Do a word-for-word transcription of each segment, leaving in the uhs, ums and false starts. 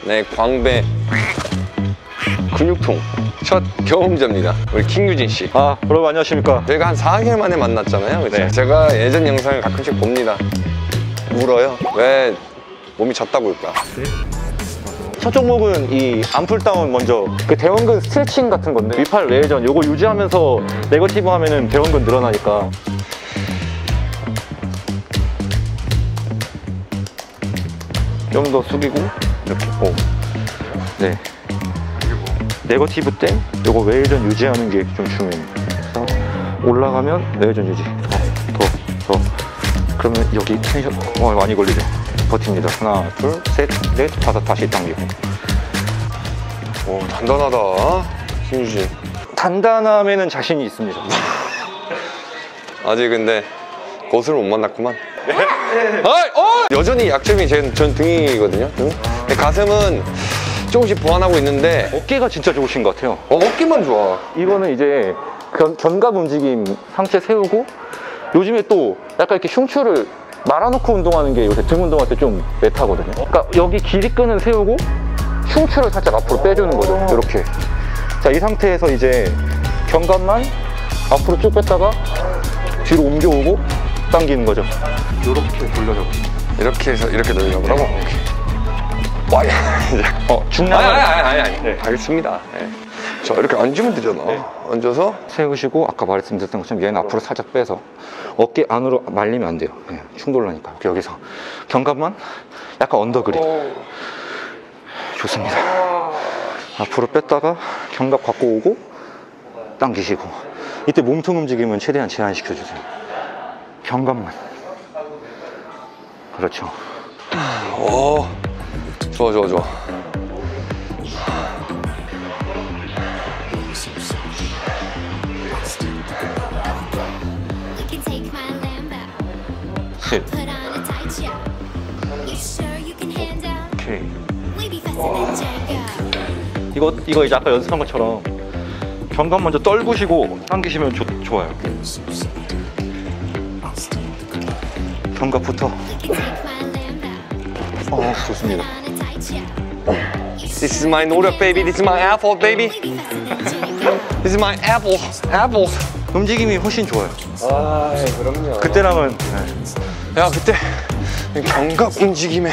네, 광배 근육통 첫 경험자입니다. 우리 킹유진 씨. 아, 여러분 안녕하십니까. 저희가 한 사 개월 만에 만났잖아요. 그쵸? 네. 제가 예전 영상을 가끔씩 봅니다. 울어요. 왜 몸이 졌다고일까? 첫 종목은 이 암풀다운 먼저 그 대원근 스트레칭 같은 건데 위팔 외회전 요거 유지하면서 네거티브 하면은 대원근 늘어나니까. 좀 더 숙이고 이렇게. 오. 네. 네거티브 때 요거 외회전 유지하는 게 좀 중요해요. 그래서 올라가면 외회전 유지. 더, 더, 더. 그러면 여기 텐션 어, 많이 걸리죠. 버팁니다. 하나, 둘, 셋, 넷, 다섯. 다시 당기고. 오, 단단하다, 킹유진. 단단함에는 자신이 있습니다. 아직 근데 고수를 못 만났구만. 아, 어! 여전히 약점이 제, 전 등이거든요. 등? 근데 가슴은 조금씩 보완하고 있는데 어깨가 진짜 좋으신 것 같아요. 어, 어깨만 좋아. 이거는 이제 견, 견갑 움직임 상체 세우고, 요즘에 또 약간 이렇게 흉추를 말아놓고 운동하는 게 요새 등 운동할 때 좀 메타거든요. 그러니까 여기 길이끈을 세우고 흉추를 살짝 앞으로 빼주는 거죠. 이렇게. 자, 이 상태에서 이제 견갑만 앞으로 쭉 뺐다가 뒤로 옮겨오고 당기는 거죠. 이렇게 돌려줘. 이렇게 해서 이렇게 돌려보라고? 네. 와, 어, 중량. 아니, 아니, 아니, 아니. 네. 알겠습니다. 네. 자, 이렇게 앉으면 되잖아. 네. 앉아서 세우시고, 아까 말씀드렸던 것처럼 얘는 앞으로 살짝 빼서 어깨 안으로 말리면 안 돼요. 네, 충돌 나니까. 여기서 견갑만 약간 언더그립. 오. 좋습니다. 앞으로 뺐다가 견갑 갖고 오고 당기시고, 이때 몸통 움직임은 최대한 제한시켜주세요. 견갑만. 그렇죠. 오, 좋아, 좋아, 좋아. 셋. 오케이. 이거, 이거 이제 아까 연습한 것처럼 견갑 먼저 떨구시고 당기시면 좋, 좋아요. 견갑부터. 어, 좋습니다. This is my 노력, baby. This is my apple, baby. This is my apple. Apple. 움직임이 훨씬 좋아요. 아, 그럼요. 그때랑은. 네. 야, 그때 견갑 움직임에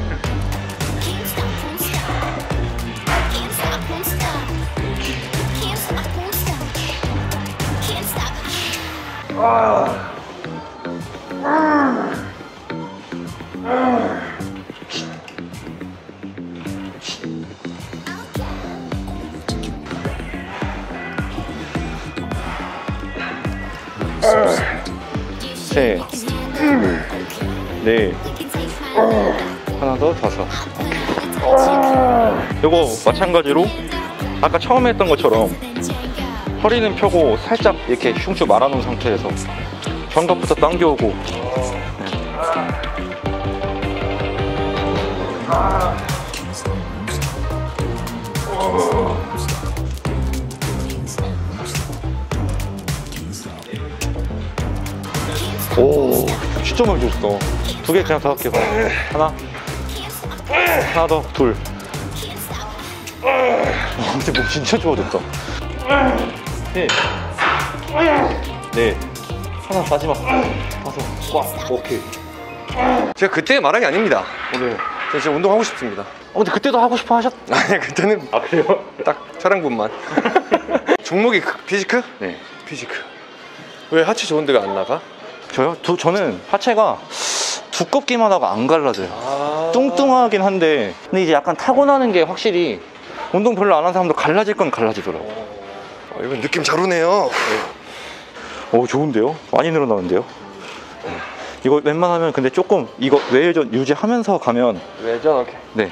셋, 넷, 하나 더, 다섯. 요거 마찬가지로 아까 처음에 했던 것처럼 허리는 펴고 살짝 이렇게 흉추 말아놓은 상태에서 견갑부터 당겨오고. 네. 오, 진짜 많이 줬어. 두 개 그냥 다 할게요. 하나, 하나 더, 둘. 근데 몸 진짜 좋아졌다. 셋, 넷, 하나 마지막, 다섯, 꽉. 오케이. 제가 그때 말한 게 아닙니다. 오늘. 저 진짜 운동하고 싶습니다. 어, 근데 그때도 하고 싶어 하셨? 아니, 그때는 아, 그래요? 딱 촬영분만. 종목이 피지크? 네. 피지크. 왜 하체 좋은 데가 안 나가? 저요? 두, 저는 하체가 두껍기만 하고 안 갈라져요. 아... 뚱뚱하긴 한데, 근데 이제 약간 타고나는 게 확실히 운동 별로 안 하는 사람도 갈라질 건 갈라지더라고. 어, 이건 느낌 잘 오네요. 오, 좋은데요? 많이 늘어나는데요? 이거 웬만하면 근데 조금 이거 외회전 유지하면서 가면. 외전, 오케이. 네.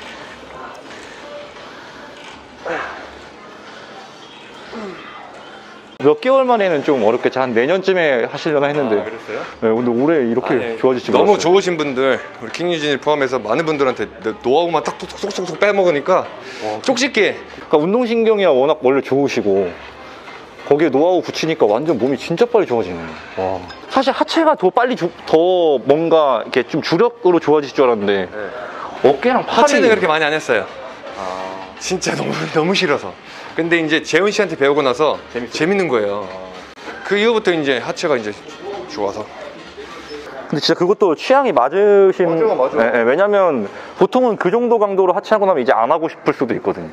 몇 개월 만에는 좀 어렵겠죠. 한 내년쯤에 하시려나 했는데. 아, 그랬어요? 네, 근데 올해 이렇게 아니, 좋아질지 너무 몰랐어요. 좋으신 분들, 우리 킹유진을 포함해서 많은 분들한테 노하우만 딱 쏙쏙쏙 빼먹으니까 와, 쪽집게. 그러니까 운동신경이 워낙 원래 좋으시고 거기에 노하우 붙이니까 완전 몸이 진짜 빨리 좋아지네요. 와. 사실 하체가 더 빨리 주, 더 뭔가 이렇게 좀 주력으로 좋아질 줄 알았는데 네. 어깨랑 팔이. 하체는 그렇게 많이 안 했어요. 아. 진짜 너무 너무 싫어서. 근데 이제 재훈 씨한테 배우고 나서 재밌어요? 재밌는 거예요. 그 이후부터 이제 하체가 이제 좋아서. 근데 진짜 그것도 취향이 맞으신. 맞아, 맞아. 예, 예, 왜냐면 보통은 그 정도 강도로 하체하고 나면 이제 안 하고 싶을 수도 있거든요.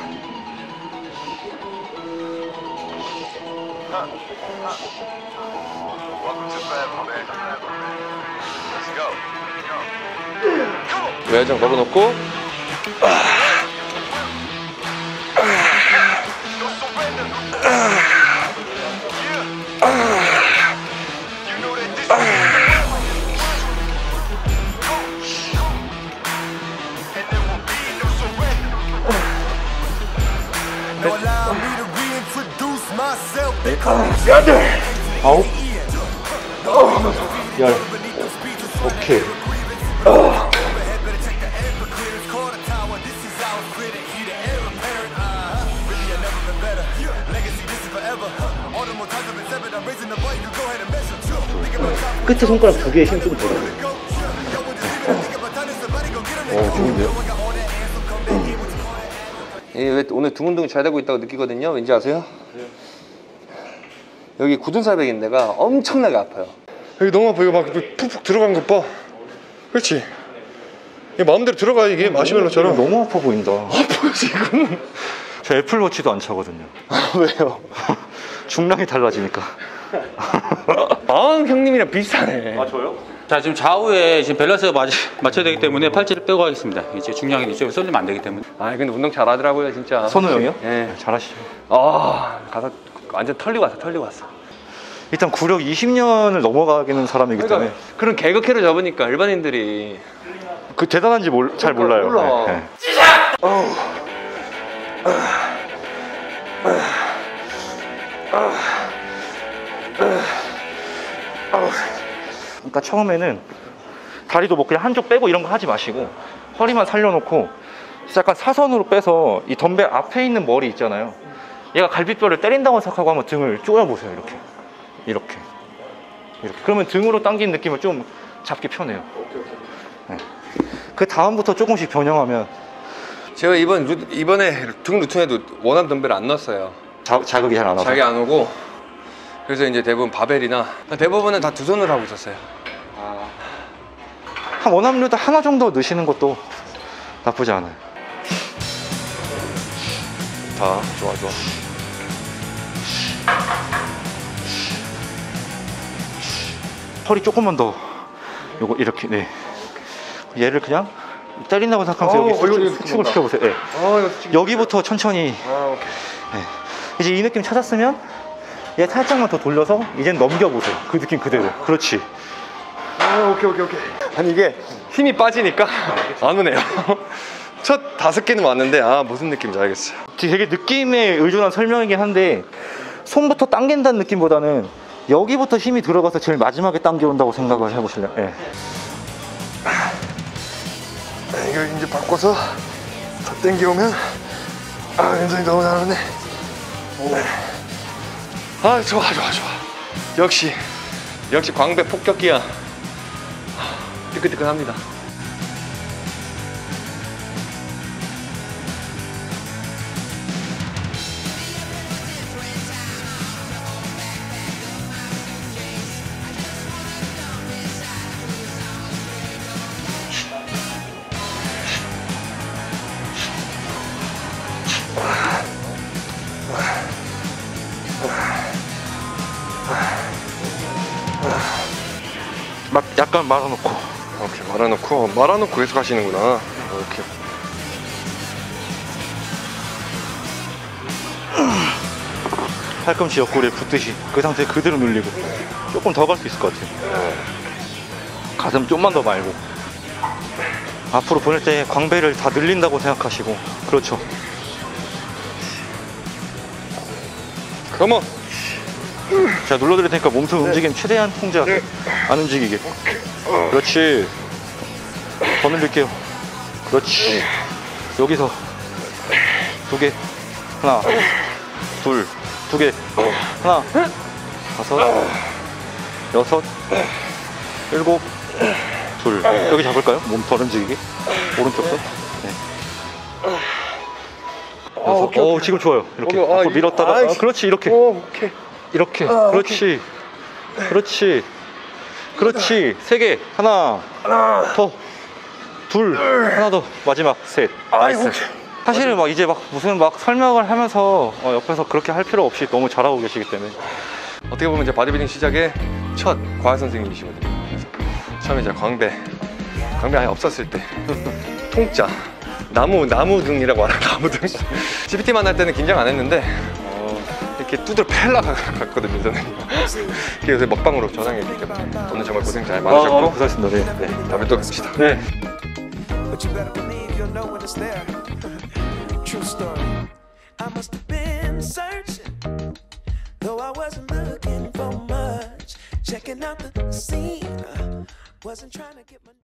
외야장 걸어놓고 여덟, 아홉, 열. 오케이. 끝에 손가락 두 개에 힘 좀 들어. 어, 좋은데요? 왜 오늘 등 운동이 잘 되고 있다고 느끼거든요. 왠지 아세요? 여기 굳은 살백인 데가 엄청나게 아파요. 여기 너무 아파. 이거 막 푹푹 들어간 것 봐. 그렇지? 이게 마음대로 들어가. 이게 마시멜로처럼. 너무 아파 보인다. 아파요 지금. 저 애플워치도 안 차거든요. 왜요? 중량이 달라지니까. 마왕 형님이랑 비슷하네. 아, 저요? 자, 지금 좌우에 지금 밸런스가 맞, 맞춰야 되기 때문에 팔찌를 빼고 하겠습니다. 이제 중량이 이쪽에 쏠리면 안 되기 때문에. 아 근데 운동 잘하더라고요 진짜. 선우 형이요? 예. 잘하시죠. 아 가서 완전 털리고 왔어 털리고 왔어. 일단 구력 이십 년을 넘어가기는 사람이기 때문에 그러니까 그런 개그캐를 잡으니까 일반인들이 그 대단한지 몰, 잘 몰라요. 몰라. 네, 네. 그러니까 처음에는 다리도 뭐 그냥 한쪽 빼고 이런 거 하지 마시고 허리만 살려놓고 약간 사선으로 빼서 이 덤벨 앞에 있는 머리 있잖아요. 얘가 갈비뼈를 때린다고 생각하고 한번 등을 쪼여보세요. 이렇게 이렇게 이렇게. 그러면 등으로 당기는 느낌을 좀 잡기 편해요. 네. 그 다음부터 조금씩 변형하면. 제가 이번 루, 이번에 등 루틴에도 원암 덤벨 안 넣었어요. 자, 자극이 잘 안 와서. 자기 안 오고. 그래서 이제 대부분 바벨이나 대부분은 다 두 손으로 하고 있었어요. 한 원암류도 하나 정도 넣으시는 것도 나쁘지 않아요. 다 좋아 좋아. 허리 조금만 더. 요거 이렇게. 네. 얘를 그냥 때린다고 생각하면서 어, 여기 이거, 수축, 이거 수축을 좋다. 시켜보세요. 네. 아 이거 지금... 여기부터 천천히. 아 오케이. 네. 이제 이 느낌 찾았으면 얘 살짝만 더 돌려서 이젠 넘겨보세요. 그 느낌 그대로. 그렇지. 아 오케이 오케이 오케이. 아니 이게 힘이 빠지니까 안 오네요. 첫 다섯 개는 왔는데 아 무슨 느낌인지 알겠어요. 되게 느낌에 의존한 설명이긴 한데 손부터 당긴다는 느낌보다는 여기부터 힘이 들어가서 제일 마지막에 당겨온다고 생각을 해보실래요? 네. 이거 이제 바꿔서 더 당겨오면 아 연성이 너무 잘하네. 아 좋아 좋아 좋아. 역시 역시 광배 폭격기야. 뜨끈뜨끈합니다. 막 약간 말아놓고. 이렇게 말아놓고 말아놓고 계속 하시는구나. 이렇게. 팔꿈치 옆구리에 붙듯이 그 상태에 그대로 눌리고 조금 더 갈 수 있을 것 같아요. 가슴 좀만 더 말고 앞으로 보낼 때 광배를 다 늘린다고 생각하시고. 그렇죠. 컴온. 제가 눌러드릴 테니까 몸통 움직임 최대한 통제하세요. 안 움직이게. 그렇지. 더 늘릴게요. 그렇지. 여기서 두 개. 하나, 둘, 두 개. 하나, 다섯, 여섯, 일곱, 둘. 여기 잡을까요? 몸 덜 움직이게. 오른쪽도. 네. 오케이, 어, 오케이. 지금 좋아요. 이렇게 오케이, 아, 앞으로 이- 밀었다가 아이, 어, 그렇지 이렇게 오, 오케이. 이렇게 아, 그렇지 그렇지 그렇지 세 개 하나 하나. 더둘 하나 더 마지막 셋 아이, 나이스. 오케이. 사실은 막 이제 막 무슨 막 설명을 하면서 어, 옆에서 그렇게 할 필요 없이 너무 잘하고 계시기 때문에 어떻게 보면 이제 바디빌딩 시작의 첫 과외 선생님이시거든요. 그래서 처음에 이제 광배, 광배 아예 없었을 때 통짜, 나무 나무 등이라고 알아. 나무 등. 지피티 만날 때는 긴장 안 했는데 어, 이렇게 두드려 팰라 갔거든요, 저는. 그래서 먹방으로 전환했기 때문에 오늘 정말 고생 잘 많으셨고 아, 고생하셨습니다. 네. 네, 다음에 또 봅시다. 네. But you better believe you'll know when it's there. True story. I must have been searching, though I wasn't looking for much. Checking out the scene, uh, wasn't trying to get my